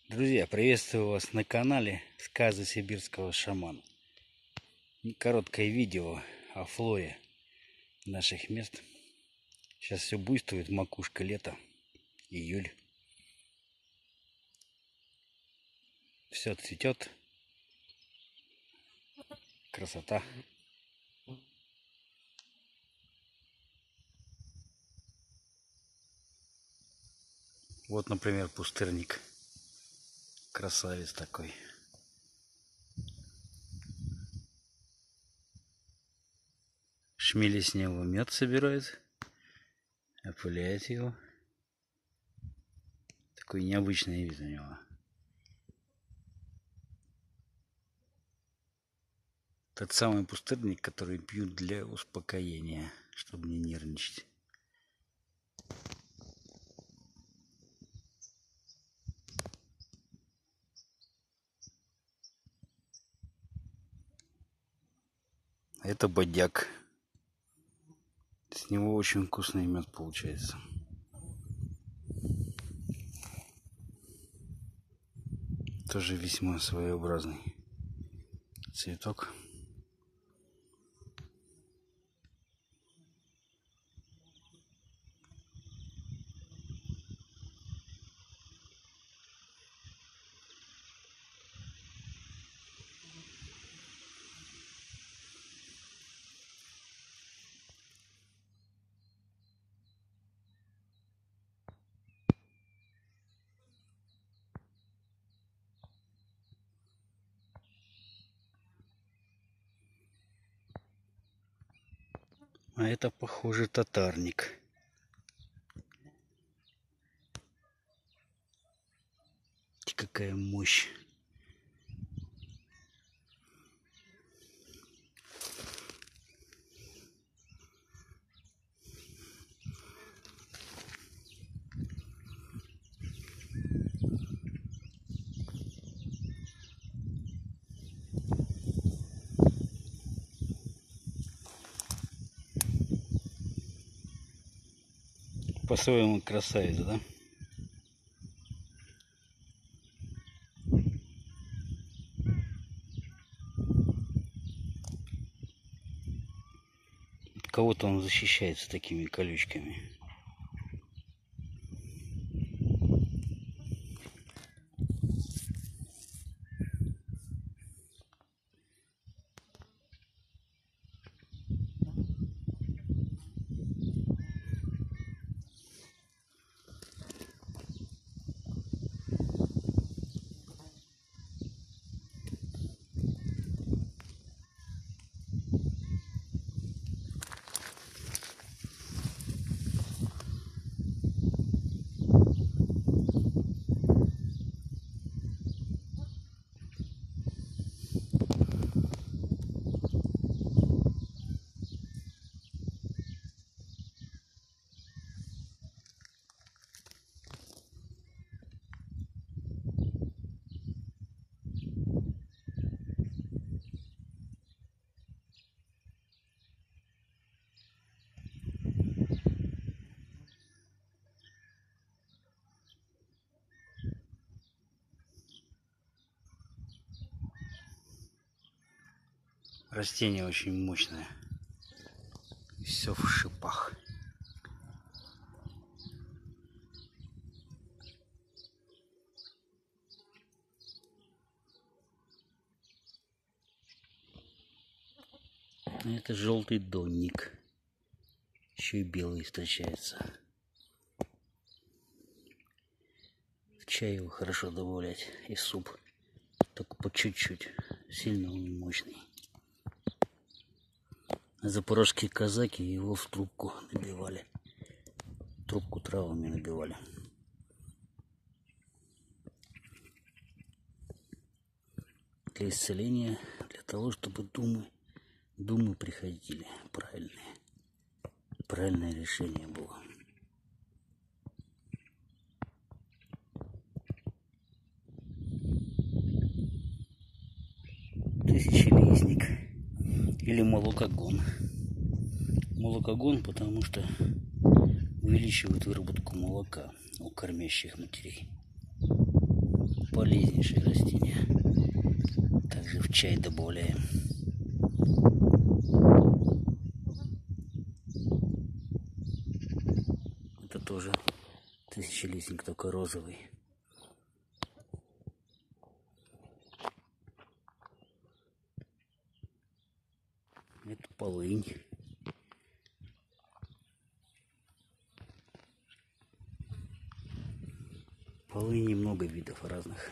Друзья, приветствую вас на канале Сказы сибирского шамана. Короткое видео о флоре наших мест. Сейчас все буйствует, макушка, лето, июль. Все цветет. Красота. Вот, например, пустырник. Красавец такой. Шмели с него мед собирают, опыляют его. Такой необычный вид у него. Тот самый пустырник, который пьют для успокоения, чтобы не нервничать. Это бодяк. С него очень вкусный мед получается. Тоже весьма своеобразный цветок. А это, похоже, татарник. Какая мощь. По-своему красавец, да? Кого-то он защищается такими колючками. Растение очень мощное. Все в шипах. Это желтый донник. Еще и белый встречается. В чай его хорошо добавлять. И суп. Только по чуть-чуть. Сильно он мощный. Запорожские казаки его в трубку набивали. Трубку травами набивали. Для исцеления, для того, чтобы думы приходили правильные. Правильное решение было. Тысячелистник. Или молокогон. Молокогон, потому что увеличивает выработку молока у кормящих матерей. полезнейшее растение. Также в чай добавляем. Это тоже тысячелистник, только розовый. Это полынь. Полыни много видов разных.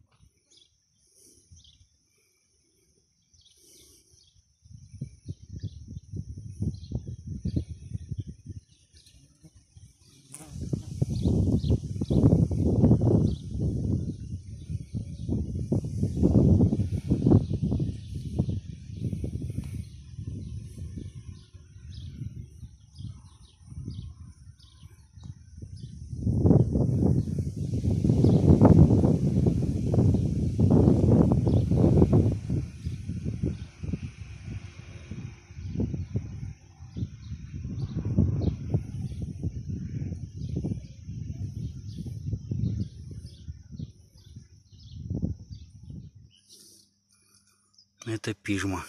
Это пижма.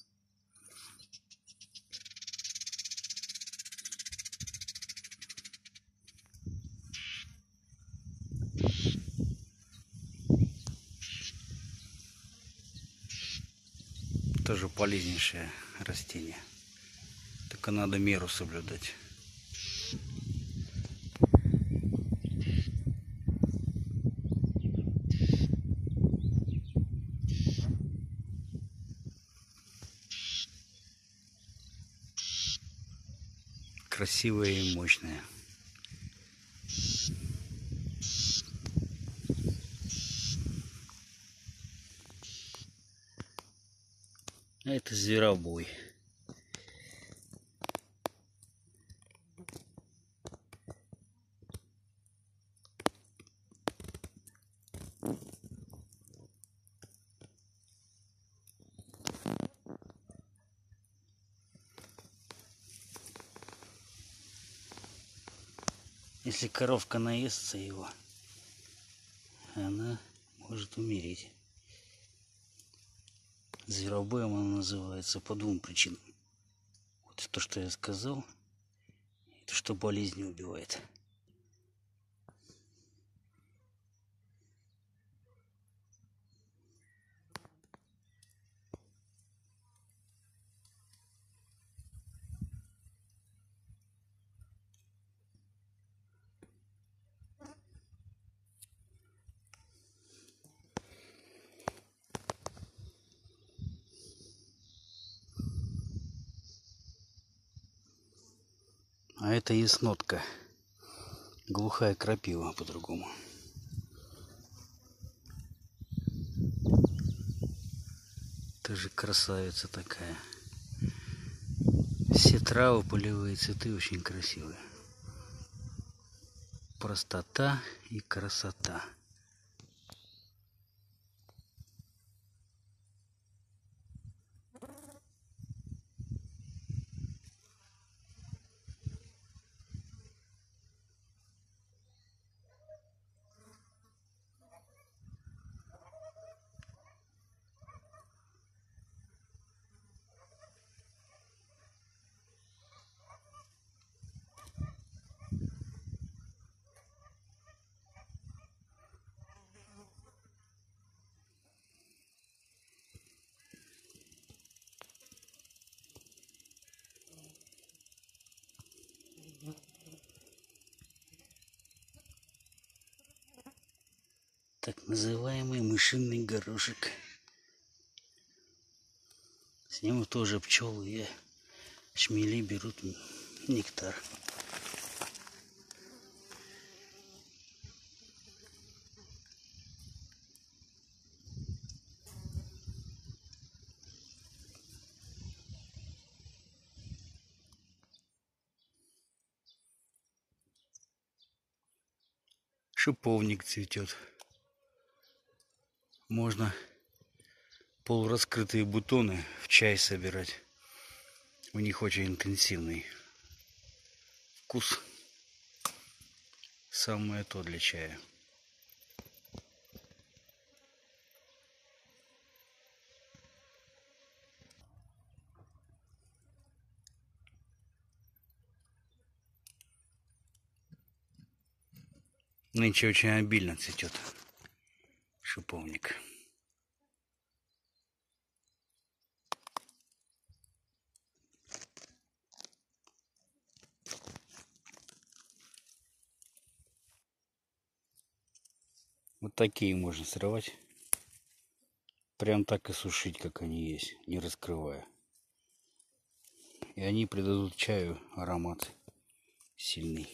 Тоже полезнейшее растение. Только надо меру соблюдать. Красивое и мощное. А это зверобой. Если коровка наестся его, она может умереть. Зверобоем она называется по двум причинам. Вот то, что я сказал, и то, что болезнь не убивает. А это яснотка. Глухая крапива по-другому. Тоже красавица такая. Все травы, полевые цветы очень красивые. Простота и красота. Так называемый мышиный горошек. С него тоже пчелы и шмели берут нектар. Шиповник цветет. Можно полураскрытые бутоны в чай собирать. У них очень интенсивный вкус. Самое то для чая. Нынче очень обильно цветет шиповник. Вот такие можно срывать. Прям так и сушить, как они есть, не раскрывая. И они придадут чаю аромат сильный.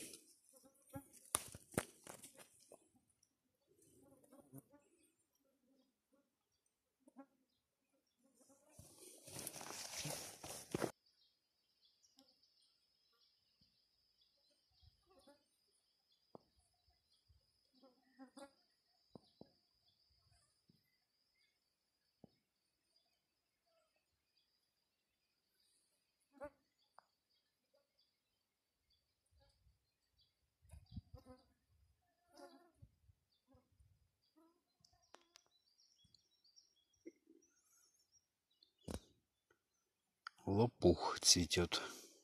Лопух цветет.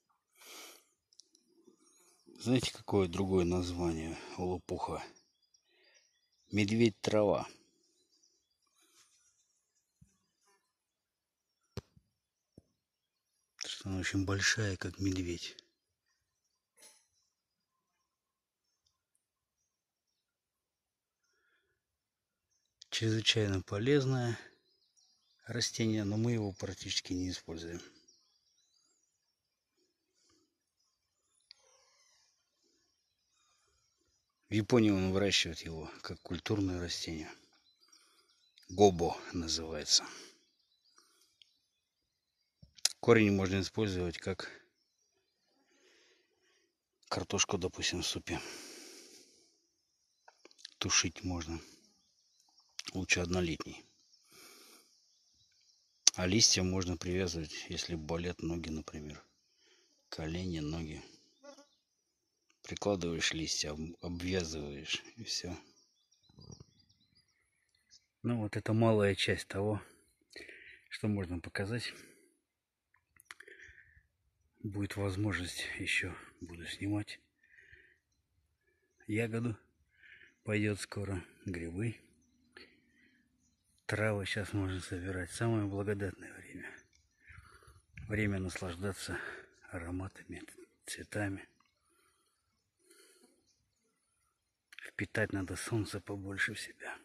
Знаете, какое другое название у лопуха? Медведь-трава. Она очень большая, как медведь. Чрезвычайно полезное растение, но мы его практически не используем. В Японии он выращивает его как культурное растение. Гобо называется. Корень можно использовать как картошку, допустим, в супе. Тушить можно. Лучше однолетний. А листья можно привязывать, если болят ноги, например. Колени, ноги. Прикладываешь листья, обвязываешь и все. Ну вот это малая часть того, что можно показать. Будет возможность, еще буду снимать ягоду. Пойдет скоро грибы. Травы сейчас можно собирать. Самое благодатное время. Время наслаждаться ароматами, цветами. Впитать надо солнце побольше в себя.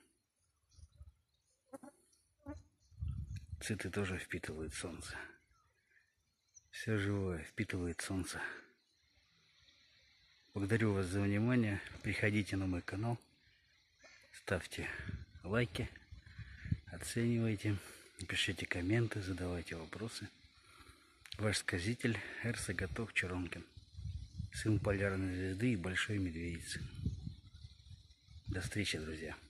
Цветы тоже впитывают солнце. Все живое впитывает солнце. Благодарю вас за внимание. Приходите на мой канал. Ставьте лайки. Оценивайте. Пишите комменты. Задавайте вопросы. Ваш сказитель Эрсагатох Чаронкин. Сын полярной звезды и большой медведицы. До встречи, друзья.